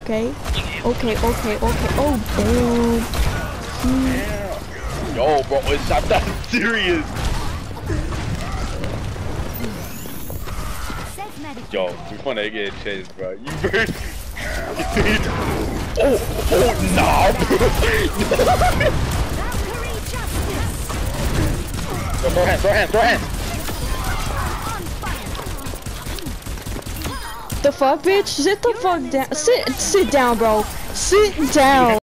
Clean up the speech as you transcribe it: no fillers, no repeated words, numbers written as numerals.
Okay. Okay. Oh, damn. Yo, bro, it's not that serious. Yo, we wanna get chased, bro. You very. Oh, nah, bro. Yo, throw hands. The fuck, bitch? Sit the fuck down. Sit down, bro. Sit down.